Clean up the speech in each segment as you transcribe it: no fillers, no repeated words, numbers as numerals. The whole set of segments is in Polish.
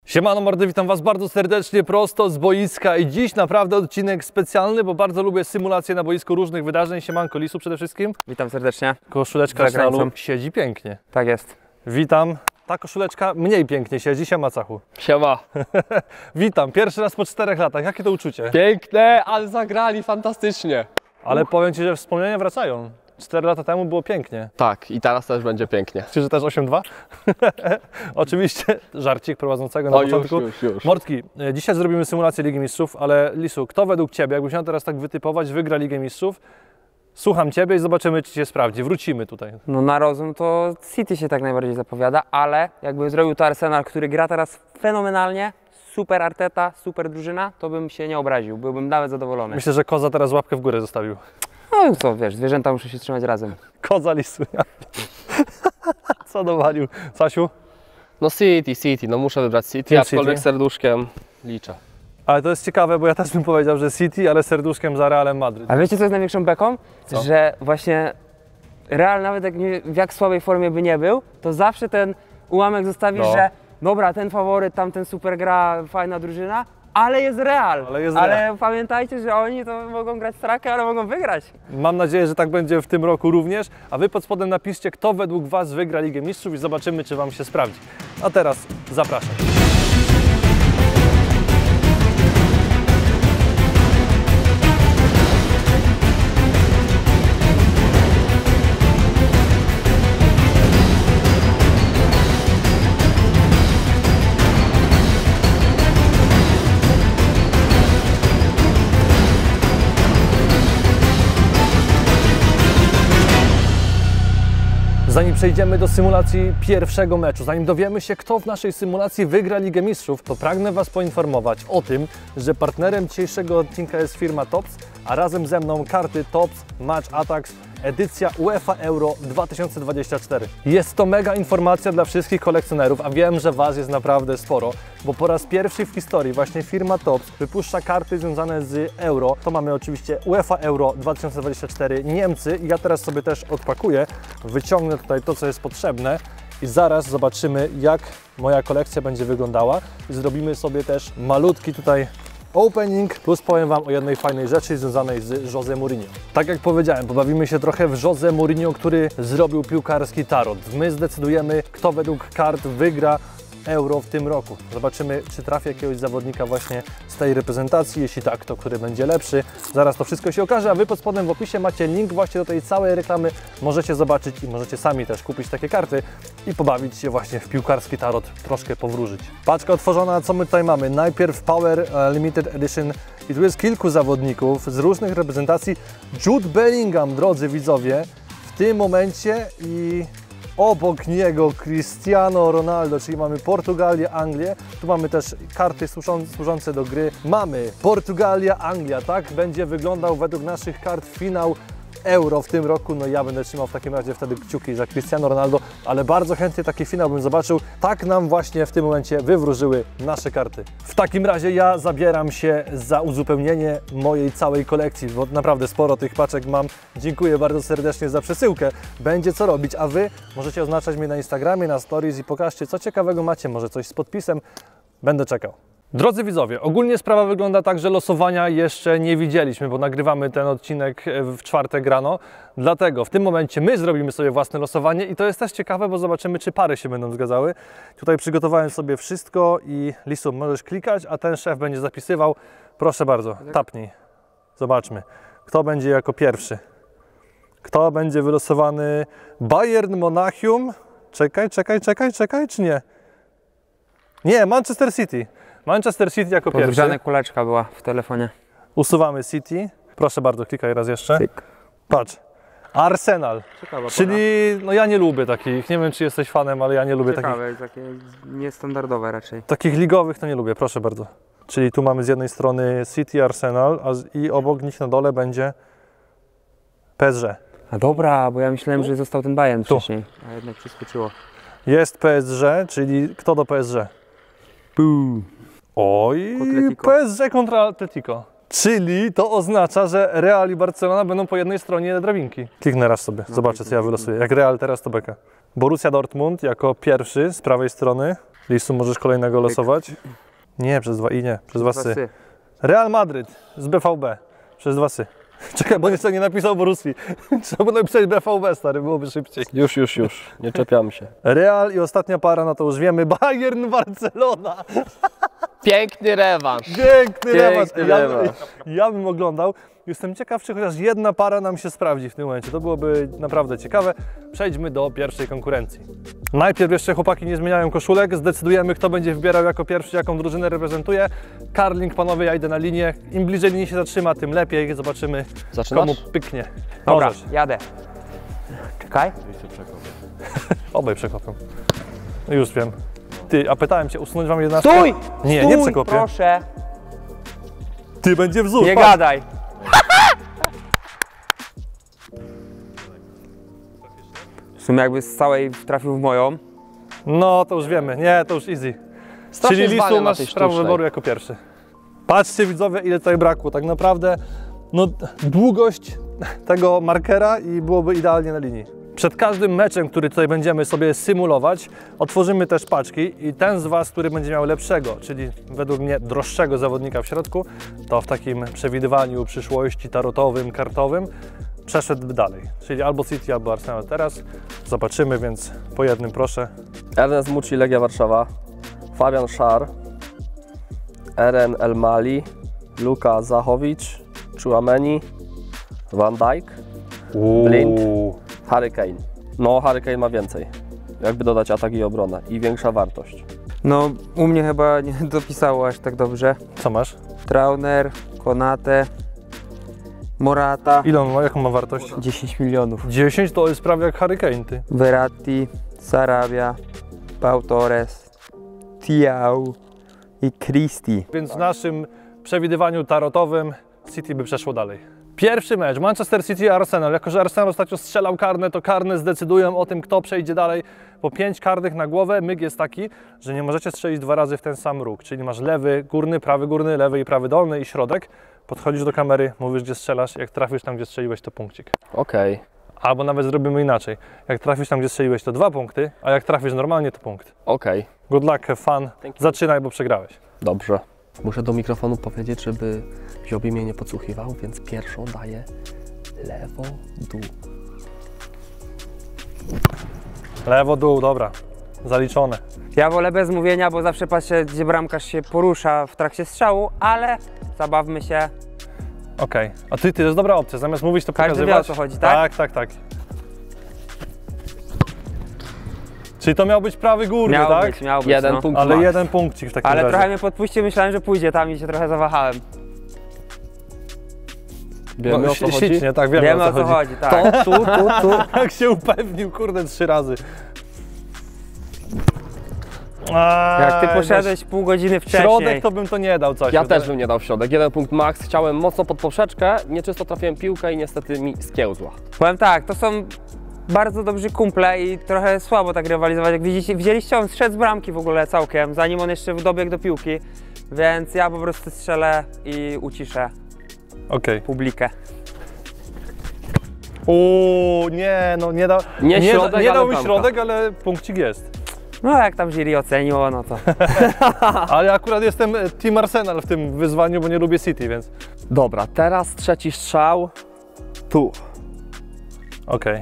Siemano mordy, witam Was bardzo serdecznie prosto z boiska i dziś naprawdę odcinek specjalny, bo bardzo lubię symulacje na boisku różnych wydarzeń. Siemanko Lisu przede wszystkim. Witam serdecznie. Koszuleczka Arsenalu siedzi pięknie. Tak jest. Witam. Ta koszuleczka mniej pięknie siedzi. Siema Cachu. Siema. Witam. Pierwszy raz po 4 latach. Jakie to uczucie? Piękne, ale zagrali fantastycznie. Ale powiem Ci, że wspomnienia wracają. 4 lata temu było pięknie. Tak, i teraz też będzie pięknie. Czy że też 8-2? Oczywiście żarcik prowadzącego na początku. Już. Mordki, dzisiaj zrobimy symulację Ligi Mistrzów, ale Lisu, kto według Ciebie, jakbyś miał teraz tak wytypować, wygra Ligę Mistrzów? Słucham Ciebie i zobaczymy, czy się sprawdzi. Wrócimy tutaj. No na rozum to City się tak najbardziej zapowiada, ale jakby zrobił to Arsenal, który gra teraz fenomenalnie, super Arteta, super drużyna, to bym się nie obraził, byłbym nawet zadowolony. Myślę, że Koza teraz łapkę w górę zostawił. No co, wiesz, zwierzęta muszą się trzymać razem. Koza Lisu. Co dowalił? Sasiu? No City, no muszę wybrać City, Team aczkolwiek City? serduszkiem liczę. Ale to jest ciekawe, bo ja też bym powiedział, że City, ale serduszkiem za Realem Madryt. A wiecie co jest największą beką? Co? Że właśnie Real nawet jak w jak słabej formie by nie był, to zawsze ten ułamek zostawisz, No. że dobra, ten faworyt, tamten super gra, fajna drużyna, ale jest Real. Ale Pamiętajcie, że oni to mogą grać strakę, ale mogą wygrać. Mam nadzieję, że tak będzie w tym roku również, a Wy pod spodem napiszcie, kto według Was wygra Ligę Mistrzów i zobaczymy, czy Wam się sprawdzi. A teraz zapraszam. Zanim przejdziemy do symulacji pierwszego meczu, zanim dowiemy się, kto w naszej symulacji wygra Ligę Mistrzów, to pragnę Was poinformować o tym, że partnerem dzisiejszego odcinka jest firma Tops, a razem ze mną karty Tops Match Attax edycja UEFA Euro 2024. Jest to mega informacja dla wszystkich kolekcjonerów, a wiem, że Was jest naprawdę sporo, bo po raz pierwszy w historii właśnie firma Tops wypuszcza karty związane z Euro. To mamy oczywiście UEFA Euro 2024 Niemcy i ja teraz sobie też odpakuję, wyciągnę tutaj to, co jest potrzebne i zaraz zobaczymy, jak moja kolekcja będzie wyglądała i zrobimy sobie też malutki tutaj opening, plus powiem Wam o jednej fajnej rzeczy związanej z Jose Mourinho. Tak jak powiedziałem, pobawimy się trochę w Jose Mourinho, który zrobił piłkarski tarot. My zdecydujemy, kto według kart wygra Euro w tym roku. Zobaczymy, czy trafi jakiegoś zawodnika właśnie z tej reprezentacji. Jeśli tak, to który będzie lepszy. Zaraz to wszystko się okaże, a Wy pod spodem w opisie macie link właśnie do tej całej reklamy. Możecie zobaczyć i możecie sami też kupić takie karty i pobawić się właśnie w piłkarski tarot, troszkę powróżyć. Paczka otworzona, co my tutaj mamy? Najpierw Power Limited Edition i tu jest kilku zawodników z różnych reprezentacji. Jude Bellingham, drodzy widzowie, w tym momencie i obok niego Cristiano Ronaldo, czyli mamy Portugalię, Anglię. Tu mamy też karty służące do gry. Mamy Portugalia, Anglia, tak będzie wyglądał według naszych kart finał Euro w tym roku. No ja będę trzymał w takim razie wtedy kciuki za Cristiano Ronaldo, ale bardzo chętnie taki finał bym zobaczył. Tak nam właśnie w tym momencie wywróżyły nasze karty. W takim razie ja zabieram się za uzupełnienie mojej całej kolekcji, bo naprawdę sporo tych paczek mam. Dziękuję bardzo serdecznie za przesyłkę. Będzie co robić, a Wy możecie oznaczać mnie na Instagramie, na Stories i pokażcie, co ciekawego macie, może coś z podpisem. Będę czekał. Drodzy widzowie, ogólnie sprawa wygląda tak, że losowania jeszcze nie widzieliśmy, bo nagrywamy ten odcinek w czwartek rano. Dlatego w tym momencie my zrobimy sobie własne losowanie i to jest też ciekawe, bo zobaczymy, czy pary się będą zgadzały. Tutaj przygotowałem sobie wszystko i Lisu, możesz klikać, a ten szef będzie zapisywał. Proszę bardzo, tapnij. Zobaczmy, kto będzie jako pierwszy. Kto będzie wylosowany? Bayern Monachium. Czekaj, czy nie? Nie, Manchester City. Manchester City jako pierwszy. Podgrzana kuleczka była w telefonie. Usuwamy City. Proszę bardzo, klikaj raz jeszcze. Cyk. Patrz. Arsenal. Ciekawa Czyli, no ja nie lubię takich, nie wiem czy jesteś fanem, ale ja nie lubię Ciekawe, takie niestandardowe raczej. takich ligowych, to nie lubię, proszę bardzo. Czyli tu mamy z jednej strony City, Arsenal, i obok nich na dole będzie PSG. A dobra, bo ja myślałem, że został ten Bayern wcześniej, a jednak przeskoczyło. Jest PSG, czyli kto do PSG? Oj, Atletico. PSG kontra Atletico. Czyli to oznacza, że Real i Barcelona będą po jednej stronie drabinki. Kliknę raz sobie, zobaczę co ja wylosuję. Jak Real teraz to beka. Borussia Dortmund jako pierwszy z prawej strony. Listu, możesz kolejnego losować? Nie, przez 2 i nie, przez 2 sy. Sy. Real Madryt z BVB, przez 2 sy. Czekaj, bo jeszcze nie napisał Borussii. Trzeba było napisać BVB, stary, byłoby szybciej. Już, nie czepiamy się. Real i ostatnia para, no to już wiemy, Bayern Barcelona. Piękny rewanż. Piękny rewanż. rewanż. Ja bym oglądał. Jestem ciekaw, czy chociaż jedna para nam się sprawdzi w tym momencie. To byłoby naprawdę ciekawe. Przejdźmy do pierwszej konkurencji. Najpierw jeszcze chłopaki nie zmieniają koszulek. Zdecydujemy, kto będzie wybierał jako pierwszy, jaką drużynę reprezentuje. Karling, panowie, ja idę na linię. Im bliżej linii się zatrzyma, tym lepiej. Zobaczymy, Zaczynasz? komu pyknie. Dobra, Możesz. jadę. Czekaj. Obaj przekopią. Już wiem. Ty, a pytałem cię, usunąć wam 11? Stój! Nie, Stój, nie przekopię. proszę. Ty, będzie wzór. Nie patrz. gadaj. W sumie jakby z całej trafił w moją. No, to już wiemy. Nie, to już easy. Strasznie Czyli zwalnia Lisu na masz tej prawo sztucznej. wyboru jako pierwszy. Patrzcie widzowie, ile tutaj brakło. Tak naprawdę no, długość tego markera i byłoby idealnie na linii. Przed każdym meczem, który tutaj będziemy sobie symulować, otworzymy też paczki i ten z Was, który będzie miał lepszego, czyli według mnie droższego zawodnika w środku, to w takim przewidywaniu przyszłości tarotowym, kartowym przeszedłby dalej. Czyli albo City, albo Arsenal teraz. Zobaczymy, więc po jednym proszę. Ernest Mucci, Legia Warszawa. Fabian Szar. Eren El Mali. Luka Zachowicz. Chouameni. Van Dijk. Blind. Harry Kane. No, Harry Kane ma więcej. Jakby dodać atak i obronę. I większa wartość. No, u mnie chyba nie dopisało aż tak dobrze. Co masz? Trauner, Konate, Morata. Ile on ma? Jaką ma wartość? 10 milionów. 10 to jest prawie jak Harry Kane, ty. Verratti, Sarabia, Pau Torres, Thiaw i Christie. Więc w naszym przewidywaniu tarotowym City by przeszło dalej. Pierwszy mecz Manchester City Arsenal. Jako że Arsenal ostatnio strzelał karne, to karne zdecydują o tym, kto przejdzie dalej. Po 5 karnych na głowę myk jest taki, że nie możecie strzelić 2 razy w ten sam róg. Czyli masz lewy górny, prawy górny, lewy i prawy dolny i środek. Podchodzisz do kamery, mówisz gdzie strzelasz. Jak trafisz tam, gdzie strzeliłeś, to punkcik. Okej. Albo nawet zrobimy inaczej. Jak trafisz tam, gdzie strzeliłeś, to 2 punkty, a jak trafisz normalnie, to punkt. Okej. Good luck, have fun. Zaczynaj, bo przegrałeś. Dobrze. Muszę do mikrofonu powiedzieć, żeby Ziobi mnie nie podsłuchiwał, więc pierwszą daję lewo, dół. Lewo, dół, dobra. Zaliczone. Ja wolę bez mówienia, bo zawsze patrzę, gdzie bramkarz się porusza w trakcie strzału, ale zabawmy się. Okej. A ty, to jest dobra opcja. Zamiast mówić, to Każdy pokazywać. wie, o co chodzi, tak? Tak. Czyli to miał być prawy górny, Miał tak? być, miał być. Jeden no. punkt Ale max. jeden punkcik w takim Ale razie. trochę mnie podpuścił, myślałem, że pójdzie tam i się trochę zawahałem. Wiemy No, o co chodzi? ślicznie, tak, wiemy Wiemy o co chodzi, tak. Tu. Jak się upewnił, kurde, 3 razy. Jak ty poszedłeś pół godziny wcześniej. Środek to bym to nie dał coś. Ja też bym nie dał w środek. Jeden punkt max. Chciałem mocno pod poprzeczkę, nieczysto trafiłem piłkę i niestety mi skiełzła. Powiem tak, to są bardzo dobrzy kumple i trochę słabo tak rywalizować. Jak widzicie, widzieliście, on zszedł z bramki w ogóle całkiem, zanim on jeszcze dobiegł do piłki. Więc ja po prostu strzelę i uciszę Okej. publikę. Uuu, nie, no nie dał. Nie środek, nie dał ale mi bramka. środek, ale punkcik jest. No jak tam jury oceniło, no to. Ale akurat jestem Team Arsenal w tym wyzwaniu, bo nie lubię City, więc. Dobra, teraz trzeci strzał. Tu. Okej.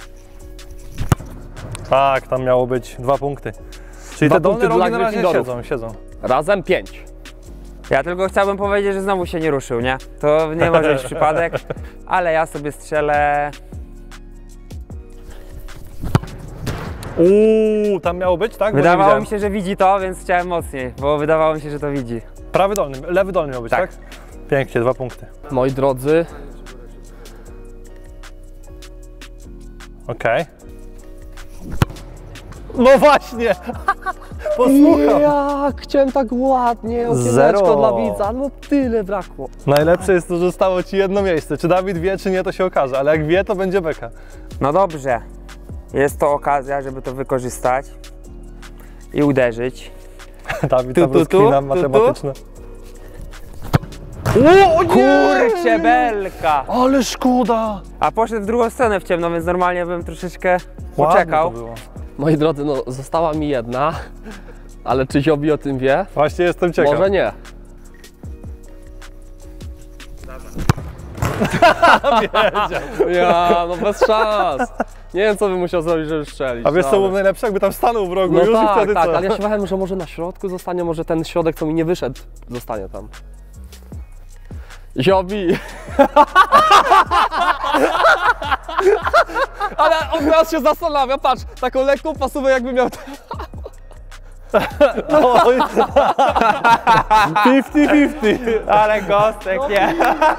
Tak, tam miało być 2 punkty. Czyli 2 te dolne punkty rogi dla na razie Gryffindorów. siedzą. Razem 5. Ja tylko chciałbym powiedzieć, że znowu się nie ruszył, nie? To nie może być przypadek, ale ja sobie strzelę. Uuu, tam miało być, tak? Bo nie Wydawało widziałem. mi się, że widzi to, więc chciałem mocniej, bo wydawało mi się, że to widzi. Prawy dolny, lewy dolny miał być, tak? Tak. Pięknie, 2 punkty. Moi drodzy, Okej. No właśnie! Posłucham. jak chciałem tak ładnie, Zero. okieneczko dla widza, no tyle brakło. Najlepsze jest to, że zostało Ci jedno miejsce. Czy Dawid wie, czy nie, to się okaże, ale jak wie, to będzie beka. No dobrze, jest to okazja, żeby to wykorzystać i uderzyć. Dawid Tu, tam tu, rozklina tu, matematyczne. Kurczę belka! Ale szkoda! A poszedł w drugą stronę w ciemno, więc normalnie bym troszeczkę Ładnie poczekał. to było. Moi drodzy, no została mi jedna, Ale czy Ziobi o tym wie? Właśnie jestem ciekaw. Może nie. Ja, no bez szans. Nie wiem, co bym musiał zrobić, żeby strzelić. A wiesz co było ale... najlepsze? Jakby tam stanął w rogu No już i tak, wtedy tak, co? ale ja się bałem, że może na środku zostanie, może ten środek, co mi nie wyszedł, zostanie tam. Ziobi! Ale on teraz się zastanawia, patrz, taką lekką pasówę jakby miał... Oj. 50-50. Ale Gostek, nie.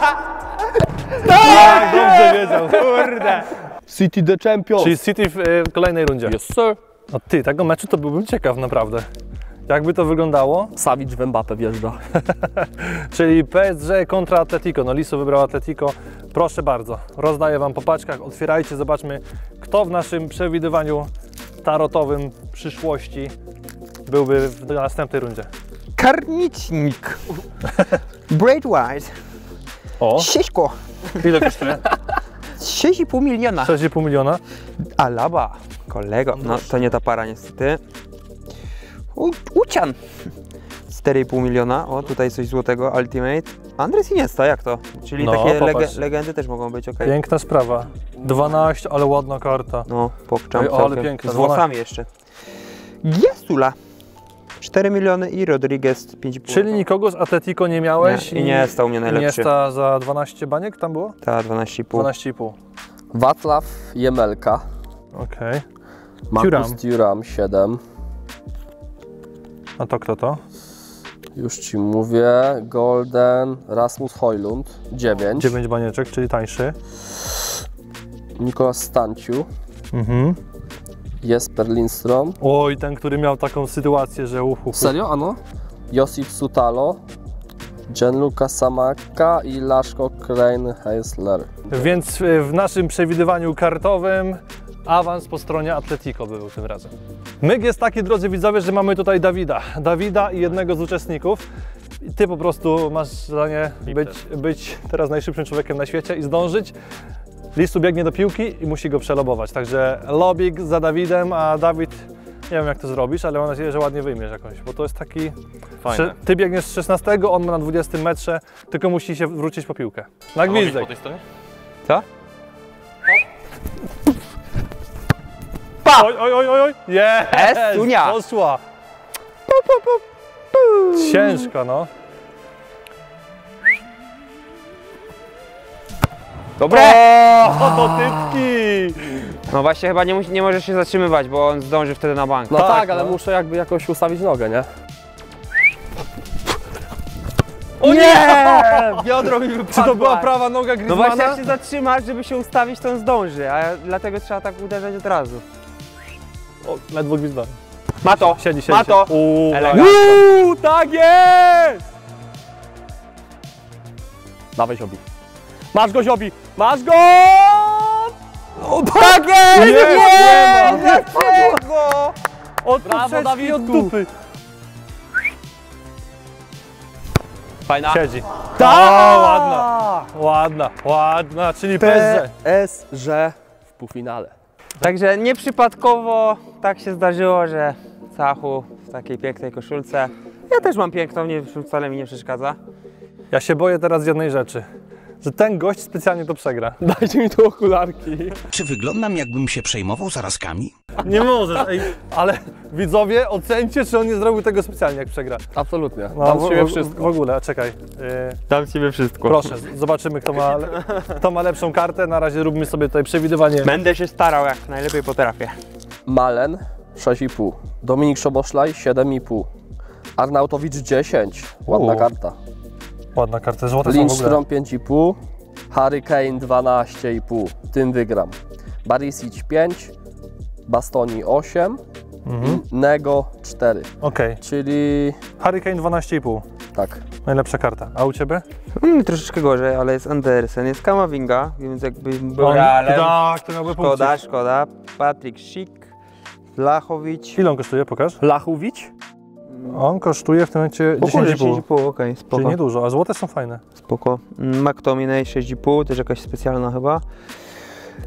Tak, dobrze wiedział. Kurde. City the Champions! Czyli City w kolejnej rundzie. Yes, sir! No ty, tego meczu to byłbym ciekaw naprawdę. Jakby to wyglądało? Savic w Mbappé wjeżdża. Czyli PSG kontra Atletico. No Lisu wybrał Atletico. Proszę bardzo, rozdaję wam po paczkach. Otwierajcie, zobaczmy, kto w naszym przewidywaniu tarotowym przyszłości byłby w następnej rundzie. Karnicznik. Braid White. O, Siśko. ile kosztuje? 6,5 miliona. 6,5 miliona. Alaba. Kolego, no to nie ta para niestety. Ucian. 4,5 miliona. O, tutaj coś złotego, Ultimate. Andres Iniesta, jak to? Czyli No, takie popatrz. legendy też mogą być, okej. Piękna sprawa. 12, ale ładna karta. No, pokczam Oj, ale całkiem. piękna, Z włosami jeszcze. Giasula. 4 miliony i Rodriguez 5,5. Czyli nikogo z Atletico nie miałeś? Nie, Iniesta u mnie najlepszy. Iniesta za 12 baniek tam było? Ta, 12,5. 12,5. Wacław Jemelka. Okej. Marcus Thuram 7. A to kto to? Już Ci mówię. Golden Rasmus Højlund 9. 9 banieczek, czyli tańszy. Nikolas Stanciu. Mhm. Jesper Lindström. Oj, ten, który miał taką sytuację, że Serio? Ano? Josip Sutalo. Gianluca Samaka i Laszko Krein-Heisler. Więc w naszym przewidywaniu kartowym awans po stronie Atletico był tym razem. Myk jest taki, drodzy widzowie, że mamy tutaj Dawida i jednego z uczestników. I ty po prostu masz zadanie być teraz najszybszym człowiekiem na świecie i zdążyć. Lisu biegnie do piłki i musi go przelobować. Także lobik za Dawidem, a Dawid, nie wiem jak to zrobisz, ale mam nadzieję, że ładnie wyjmiesz jakąś, bo to jest taki... Fajne. Ty biegniesz z 16, on ma na 20 metrze, tylko musi się wrócić po piłkę. Na gwizdek. Po tej stronie? Co? Oj, oj, oj, oj, oj! Jest! Sunia! Poszła! Ciężko, no. Dobre! Oto typki! No właśnie chyba nie możesz się zatrzymywać, bo on zdąży wtedy na bank. No Tak, tak, ale no. muszę jakby jakoś ustawić nogę, nie? O nie! Biodro mi wypadło. Czy to była prawa noga No właśnie Griezmana? jak się zatrzymasz, żeby się ustawić, to on zdąży, a dlatego trzeba tak uderzać od razu. O, ledwo gwizdałem. Ma to! Siedzi. Ma to! Uuu, Elegancko. Tak jest! Dawaj Ziobi. Masz go Ziobi! Masz go! Tak jest! Nie, nie ma. Dlaczego? Od Brawo, poprzeczki, Dawidku. od dupy. Fajna. Siedzi. Tak! O, ładna, czyli PSG. PSG w półfinale. Także nieprzypadkowo tak się zdarzyło, że Cachu w takiej pięknej koszulce. Ja też mam piękną, wcale mi nie przeszkadza. Ja się boję teraz jednej rzeczy, że ten gość specjalnie to przegra. Dajcie mi tu okularki. Czy wyglądam, jakbym się przejmował zarazkami? Nie możesz, ej, ale widzowie, ocencie, czy on nie zrobił tego specjalnie, jak przegra. Absolutnie. No, Dam z siebie w wszystko. ogóle, czekaj. Dam ci wszystko. Proszę, zobaczymy, kto ma lepszą kartę. Na razie róbmy sobie tutaj przewidywanie. Będę się starał, jak najlepiej potrafię. Malen 6,5. Dominik Szoboszlaj 7,5. Arnautowicz 10. Ładna karta. Ładna karta, złote są w ogóle. Lindström 5,5. Harry Kane 12,5. Tym wygram. Barisic 5. Bastoni 8. Nego 4. Okej, Czyli Harry Kane 12,5. tak. Najlepsza karta. A u Ciebie? Troszeczkę gorzej, ale jest Andersen, jest Kamavinga, więc jakby był On- realem. Tak, to miałby punkcik. Szkoda. Patryk Schick, Lachowicz. Ile on kosztuje, pokaż? Lachowicz? On kosztuje w tym momencie O kurde, 10,5. 10,5, okej, spoko. Czyli niedużo, a złote są fajne. Spoko. McTominay 6,5, też jakaś specjalna chyba.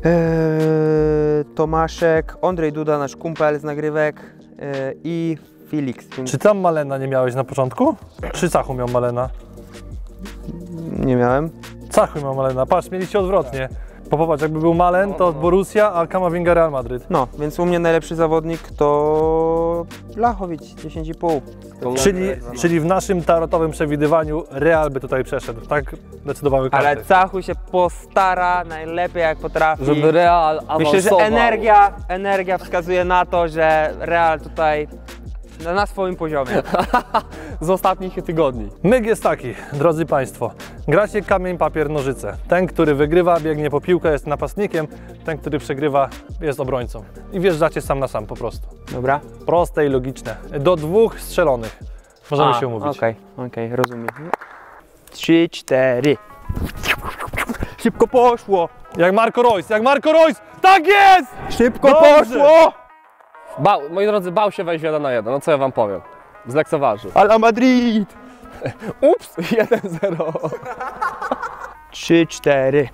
Tomaszek, Andrzej Duda, nasz kumpel z nagrywek i Felix. Czy tam Malena nie miałeś na początku? Czy Cachu miał Malena? Nie miałem. Cachu miał Malena. Patrz, mieliście odwrotnie. Bo popatrz, jakby był Malen, to Borussia, a Kamavinga Real Madryt. No, więc u mnie najlepszy zawodnik to Blachowicz, 10,5. Czyli w naszym tarotowym przewidywaniu Real by tutaj przeszedł. Tak decydowały karty. Ale Cachu się postara najlepiej jak potrafi. Żeby Real awansował. Myślę, że energia wskazuje na to, że Real tutaj na swoim poziomie. Z ostatnich tygodni. Myk jest taki, drodzy Państwo. Gra się kamień, papier, nożyce. Ten, który wygrywa, biegnie po piłkę, jest napastnikiem. Ten, który przegrywa, jest obrońcą. I wjeżdżacie sam na sam po prostu. Dobra? Proste i logiczne. Do 2 strzelonych. Możemy się umówić. Okej, rozumiem. 3, 4. Szybko poszło! Jak Marco Reus! Tak jest! Szybko Dobrze. poszło! Moi drodzy, bał się wejść 1 na 1. No co ja wam powiem? Zlekceważył. Ala Madrid! Ups, 1-0. 3, 4.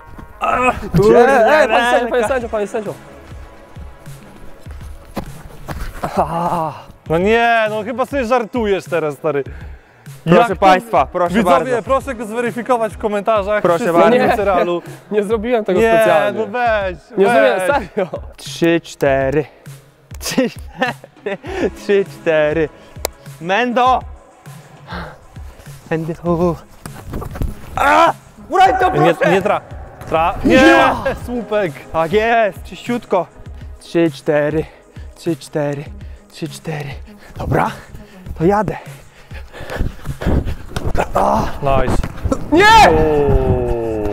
Panie sędzio. No nie, no chyba sobie żartujesz teraz, stary. Proszę Jak to- Państwa, proszę Widzowie, bardzo. proszę go zweryfikować w komentarzach. Proszę Wszyscy bardzo. kibice Realu. Nie zrobiłem tego Nie, specjalnie. no weź. Nie zrobiłem, weź. serio. 3, 4. 3, 4. Mendo! Mendo! A! Uraj to proszę! Nie, słupek. Tak jest, czyściutko. 3, 4. 3, 4. 3, 4. Dobra, to jadę. Nice. Nie! Uuu.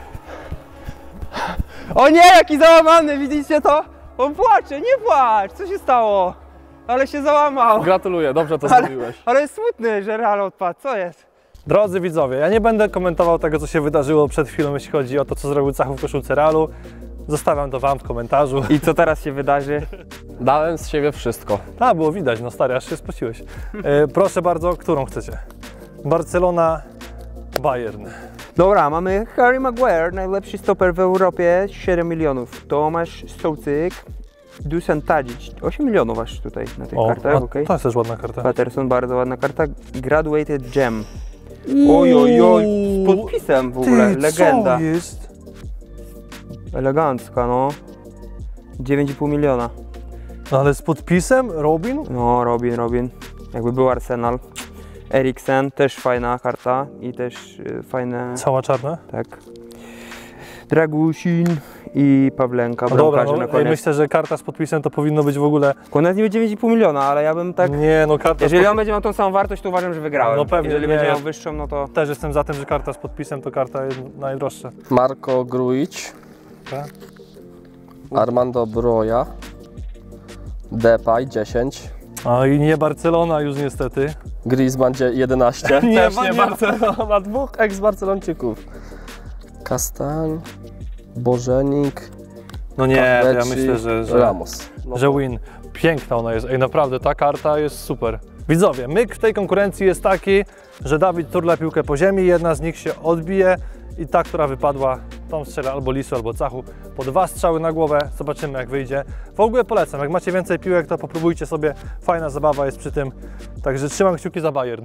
O nie, jaki załamany, widzicie to? On płacze, nie płacz, co się stało? Ale się załamał. Gratuluję, dobrze to zrobiłeś. Ale jest smutny, że Real odpadł, co jest? Drodzy widzowie, ja nie będę komentował tego, co się wydarzyło przed chwilą, jeśli chodzi o to, co zrobił Cachu w koszulce Realu. Zostawiam to Wam w komentarzu. I co teraz się wydarzy? Dałem z siebie wszystko. A, było widać, no stary, aż się spociłeś. Proszę bardzo, którą chcecie? Barcelona, Bayern. Dobra, mamy Harry Maguire, najlepszy stoper w Europie, 7 milionów. Tomasz Soucyk, Dusan Tadic, 8 milionów aż tutaj na tych kartach, a okej. to jest też ładna karta. Patterson, bardzo ładna karta. Graduated Gem. Oj, oj, oj, z podpisem w ogóle, legenda. Co jest? Elegancka, no. 9,5 miliona. No ale z podpisem? Robin? No, Robin. Jakby był Arsenal. Eriksen, też fajna karta i też fajne, Cała czarna? tak. Dragusin i Pawlenka, No dobra, bramkarze no, na ej, koniec. myślę, że karta z podpisem to powinno być w ogóle... Koniec nie będzie 9,5 miliona, ale ja bym tak... Nie, no karta Jeżeli on będzie miał tą samą wartość, to uważam, że wygrałem. No pewnie, Jeżeli nie, będzie ja- miał wyższą, no to... Też jestem za tym, że karta z podpisem to karta najdroższa. Marco Grujic, Tak? Armando Broja, Depay 10, A i nie Barcelona już niestety. Griezmann 11. Nie, Też nie nie Barcelona, 2 ex-Barcelończyków. Kastań, Bożenik, No nie, to ja Kapeci, myślę, że Ramos. No że win. Piękna ona jest. Ej, naprawdę, ta karta jest super. Widzowie, myk w tej konkurencji jest taki, że Dawid turla piłkę po ziemi, jedna z nich się odbije i ta, która wypadła, tą strzela albo Lisu, albo Cachu. Po 2 strzały na głowę, zobaczymy jak wyjdzie. W ogóle polecam, jak macie więcej piłek, to popróbujcie sobie. Fajna zabawa jest przy tym. Także trzymam kciuki za Bayern.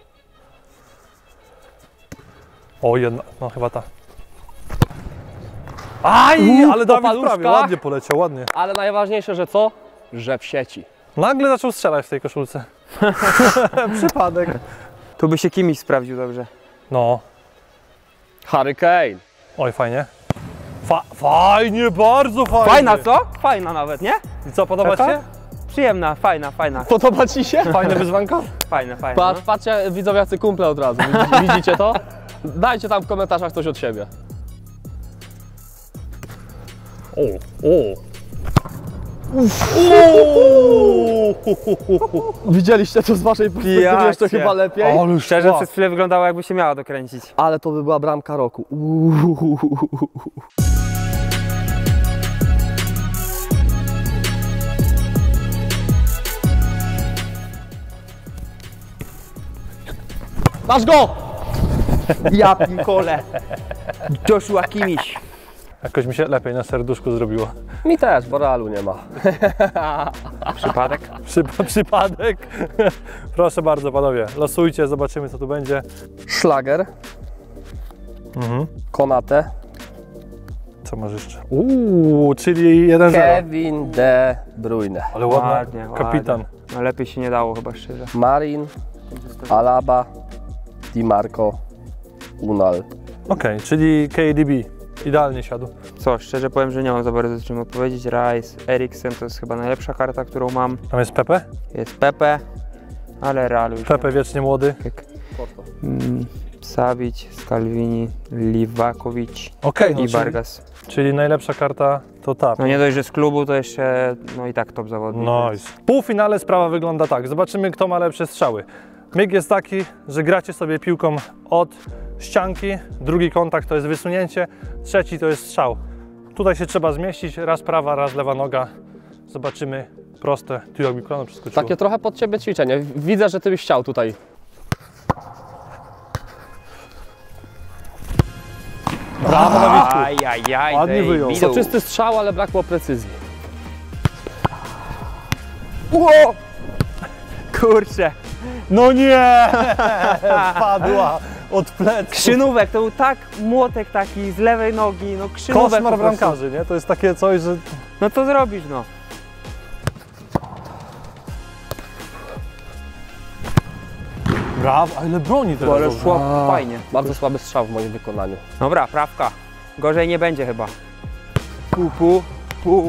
O, jedna, no chyba ta. Aj, ale po Dawid paluszkach. prawie, ładnie poleciał, ładnie. Ale najważniejsze, że co? Że w sieci. Nagle zaczął strzelać w tej koszulce. Przypadek. Tu by się Kimmich sprawdził dobrze. No, Harry Kane. oj fajnie. Fajnie, bardzo fajnie. Fajna, co? Fajna nawet, nie? I co, podoba Taka? Ci się? Przyjemna, fajna. Podoba Ci się? Fajne wyzwanko? Fajna. Patrzcie, widzowie, jacy kumple od razu. Widzicie to? Dajcie tam w komentarzach coś od siebie. Widzieliście to z waszej perspektywy Pijacie. jeszcze chyba lepiej? Ale Szczerze, przez chwilę wyglądało, jakby się miała dokręcić. Ale to by była bramka roku. Masz go! Ja pikole. Joshua Kimmich. Jakoś mi się lepiej na serduszku zrobiło. Mi też, bo Realu nie ma. Przypadek? Przypadek. Proszę bardzo, panowie, losujcie, zobaczymy, co tu będzie. Szlager. Konate. Co masz jeszcze? Czyli 1-0. Kevin De Bruyne. Ale ładny Ładnie, kapitan. ładnie. No lepiej się nie dało chyba szczerze. Marin. Alaba. Di Marco. Unal. Okej, czyli KDB. Idealnie siadł. Co, szczerze powiem, że nie mam za bardzo czym odpowiedzieć. Rice, Eriksen to jest chyba najlepsza karta, którą mam. Tam jest Pepe. Jest Pepe, ale Realu już Pepe wiecznie młody. Savic, Scalvini, Livakovic Okej, i Vargas. czyli najlepsza karta to ta. No nie dość, że z klubu to jeszcze, no i tak top zawodnik. Nice. W półfinale sprawa wygląda tak. Zobaczymy, kto ma lepsze strzały. Myk jest taki, że gracie sobie piłką od ścianki, drugi kontakt to jest wysunięcie, trzeci to jest strzał. Tutaj się trzeba zmieścić, raz prawa, raz lewa noga. Zobaczymy proste. Tu jakby kolano przeskoczyło. Takie trochę pod ciebie ćwiczenie. Widzę, że ty byś chciał tutaj. Brawo, Dawidku. Ajajaj, Ładnie wyjął. Soczysty strzał, ale brakło precyzji. Ło! Kurczę, No nie! Padła od pleców. krzynówek, to był tak młotek taki z lewej nogi, no krzynówek Koszmar po prostu. bramkarzy, nie? To jest takie coś, że... No to zrobisz, no. Brawo, a ile broni teraz. Ale dobrze. szło fajnie. Bardzo słaby strzał w moim wykonaniu. Dobra, prawka. Gorzej nie będzie chyba. Pu.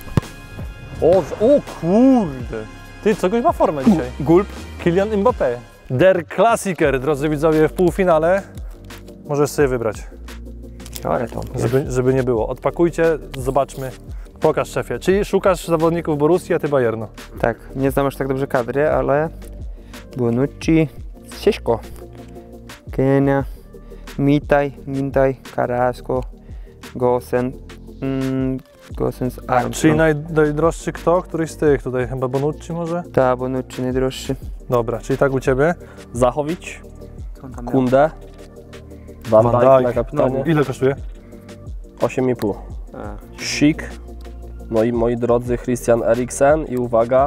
O kurde. Ty, czegoś ma formę dzisiaj. Gulp. Kylian Mbappé. Der Klassiker, drodzy widzowie, w półfinale. Możesz sobie wybrać, Ale to. żeby nie było. Odpakujcie, zobaczmy. Pokaż, szefie. Czyli szukasz zawodników Borussii, a ty Bayernu. Tak, nie znam aż tak dobrze kadry, ale Bonucci, Sieszko, Kenia, Mintaj, Carrasco, Gosen, Gosens Czyli Armstrong. najdroższy kto? Któryś z tych tutaj, chyba Bonucci może? Ta, Bonucci najdroższy. Dobra, czyli tak u ciebie. Zachovic. Kunde. Van Dijk na kapitanie. Ile kosztuje? 8,5. Schick. No i moi drodzy Christian Eriksen i uwaga.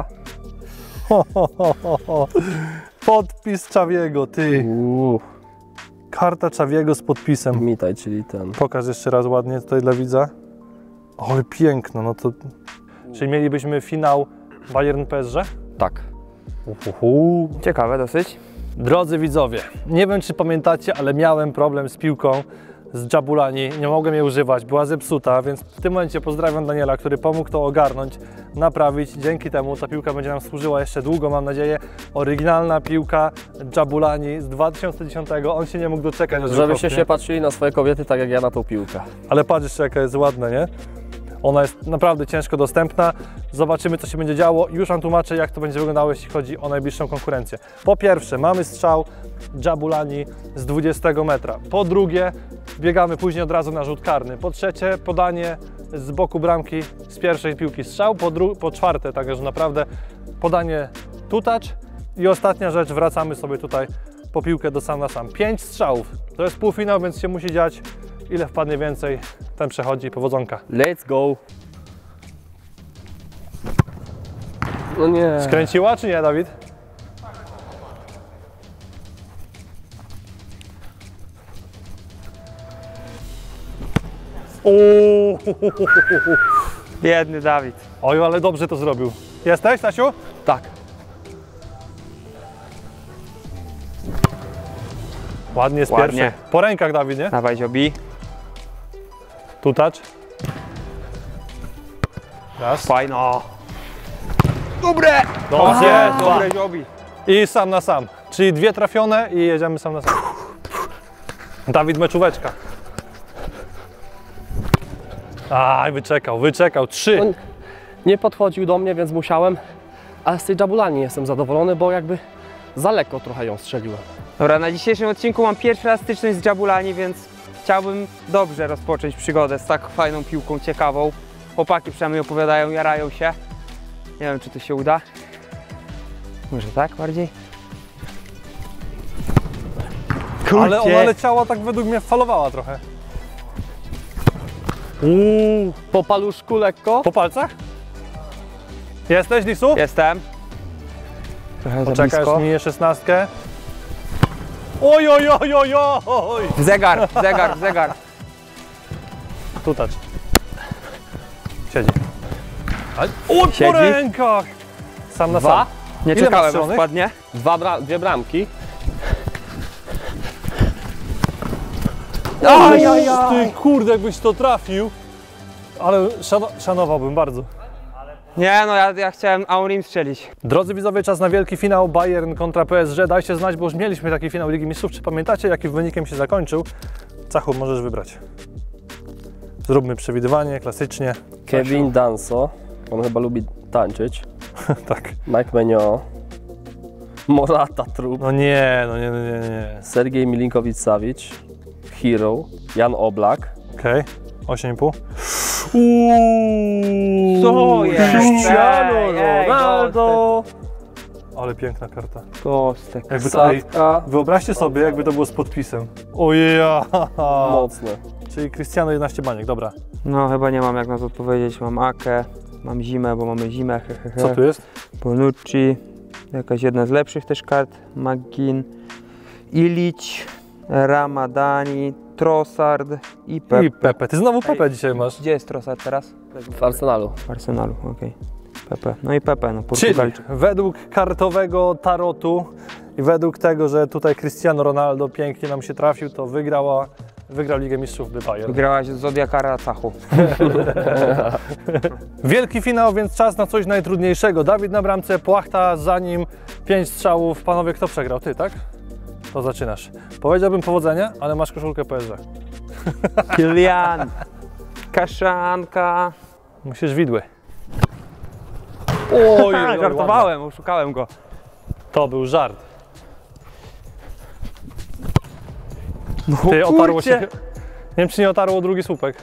Podpis Xaviego, ty. Karta Xaviego z podpisem. Mitaj, czyli ten. Pokaż jeszcze raz ładnie tutaj dla widza. Ale piękno, no to... Czyli mielibyśmy finał Bayern-PSG? Tak. Ciekawe dosyć. Drodzy widzowie, nie wiem czy pamiętacie, ale miałem problem z piłką z Jabulani, nie mogłem jej używać, była zepsuta, więc w tym momencie pozdrawiam Daniela, który pomógł to ogarnąć, naprawić. Dzięki temu ta piłka będzie nam służyła jeszcze długo, mam nadzieję. Oryginalna piłka Jabulani z 2010, on się nie mógł doczekać. aż Żebyście kopnie. się patrzyli na swoje kobiety tak jak ja na tą piłkę. Ale patrz jeszcze jaka jest ładna, nie? Ona jest naprawdę ciężko dostępna. Zobaczymy, co się będzie działo. Już Wam tłumaczę, jak to będzie wyglądało, jeśli chodzi o najbliższą konkurencję. Po pierwsze, mamy strzał Jabulani z 20 metra. Po drugie, biegamy później od razu na rzut karny. Po trzecie, podanie z boku bramki z pierwszej piłki strzał. Po czwarte, także naprawdę podanie touch. I ostatnia rzecz, wracamy sobie tutaj po piłkę do sam na sam. 5 strzałów. To jest półfinał, więc się musi dziać. Ile wpadnie więcej, ten przechodzi, powodzonka. Let's go! No nie. Skręciła czy nie, Dawid? Ooo! Biedny Dawid. Oj, ale dobrze to zrobił. Jesteś, Stasiu? Tak. Ładnie jest Ładnie. pierwszy. Po rękach, Dawid, nie? Dawaj, Ziobi. Tu touch. Raz. Fajno. Dobre! Dobrze. Dobre, Ziobi. I sam na sam. Czyli 2 trafione i jedziemy sam na sam. Dawid, meczóweczka. Aj, wyczekał. 3. On nie podchodził do mnie, więc musiałem. Ale z tej Jabulani jestem zadowolony, bo jakby za lekko trochę ją strzeliłem. Dobra, na dzisiejszym odcinku mam pierwszy raz styczność z Jabulani, więc chciałbym dobrze rozpocząć przygodę z tak fajną piłką, ciekawą. Chłopaki przynajmniej opowiadają, jarają się. Nie wiem, czy to się uda. Może tak bardziej? Ale ona leciała tak według mnie, falowała trochę. Po paluszku lekko. Po palcach? Jesteś, Lisu? Jestem. Trochę za Poczekaj, aż blisko. minie 16. Oj, oj, oj, oj, oj! W zegar, w zegar, w zegar. Tu tacz. Siedzi. O, po Siedzi? rękach! Sam na sam. Dwa? Nie Ile masz czekałem, aż strzelonych? spadnie. Dwie bramki. Ty kurde, jakbyś to trafił. Ale szanowałbym bardzo. Nie no, ja chciałem Aurim strzelić. Drodzy widzowie, czas na wielki finał Bayern kontra PSG. Dajcie znać, bo już mieliśmy taki finał Ligi Mistrzów. Czy pamiętacie, jakim wynikiem się zakończył? Cachu, możesz wybrać. Zróbmy przewidywanie, klasycznie. Kevin Danso. On chyba lubi tańczyć. Tak. Mike Menio. Morata Trup. No nie, no nie, no nie, nie. Sergiej Milinkowicz-Savic. Hero. Jan Oblak. Okej, 8,5. Co jest? Cristiano Ej, Ronaldo. Ale piękna karta. Kostek. Jakby tutaj, Sadka. wyobraźcie sobie, jakby to było z podpisem. Ojeja! Mocne. Czyli Cristiano 11 baniek, dobra. No chyba nie mam jak na to odpowiedzieć. Mam Akę, mam Zimę, bo mamy Zimę. Co tu jest? Bonucci, jakaś jedna z lepszych też kart. McGinn, Ilić, Ramadani, Trossard i Pepe. I Pepe. Ty znowu Pepe dzisiaj masz. Gdzie jest Trossard teraz? W Arsenalu. W Arsenalu, okej. Pepe. No i Pepe, no Czyli Portugalczyk. według kartowego tarotu i według tego, że tutaj Cristiano Ronaldo pięknie nam się trafił, to wygrał Ligę Mistrzów Bayern. Wygrałaś Zodiakara Cachu. Wielki finał, więc czas na coś najtrudniejszego. Dawid na bramce, Płachta za nim, 5 strzałów. Panowie, kto przegrał? Ty, tak? To zaczynasz. Powiedziałbym powodzenia, ale masz koszulkę PSG. Kylian, Kaszanka. Musisz widły. Oj, żartowałem, oszukałem go. To był żart. Ty, otarło się. Nie wiem, czy nie otarło drugi słupek.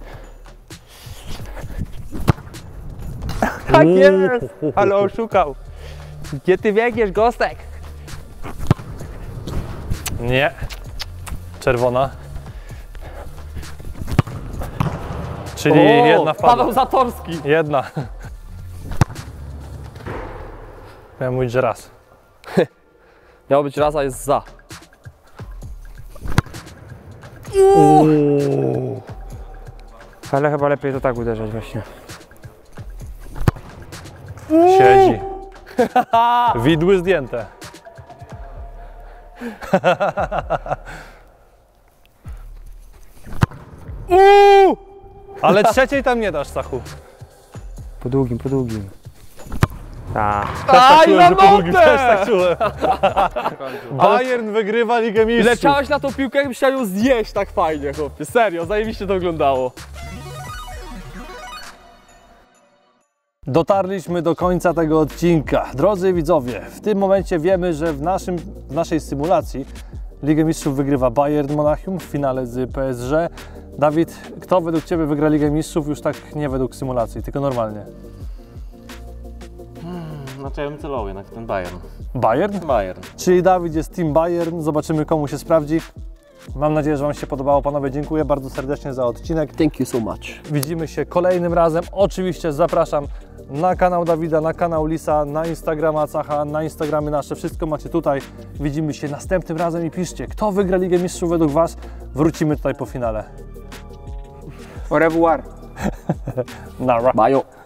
Tak jest, ale oszukał. Gdzie ty biegniesz, Gostek? Nie. Czerwona. Czyli jedna wpadła. Paweł Zatorski. Jedna. Miałem mówić, że raz. Miało być raz, a jest za. Ale chyba lepiej to tak uderzać właśnie. Siedzi. Widły zdjęte. Ale trzeciej tam nie dasz, Stachu. Po długim, po długim. Tak. Aj, na Też tak czułem. Bayern wygrywa Ligę Mistrzów. Leciałeś na tą piłkę, jakbyś chciał ją zjeść tak fajnie, chłopie. Serio, zajebiście to wyglądało. Dotarliśmy do końca tego odcinka. Drodzy widzowie, w tym momencie wiemy, że w naszej symulacji Ligę Mistrzów wygrywa Bayern Monachium w finale z PSG. Dawid, kto według Ciebie wygra Ligę Mistrzów? Już tak nie według symulacji, tylko normalnie. Znaczy ja bym celował jednak w ten Bayern. Bayern? Bayern. Czyli Dawid jest Team Bayern. Zobaczymy, komu się sprawdzi. Mam nadzieję, że Wam się podobało. Panowie, dziękuję bardzo serdecznie za odcinek. Thank you so much. Widzimy się kolejnym razem. Oczywiście zapraszam na kanał Dawida, na kanał Lisa, na Instagrama Cacha, na Instagramy nasze. Wszystko macie tutaj. Widzimy się następnym razem i piszcie, kto wygra Ligę Mistrzów według Was. Wrócimy tutaj po finale. Au revoir. Nara. Bajo.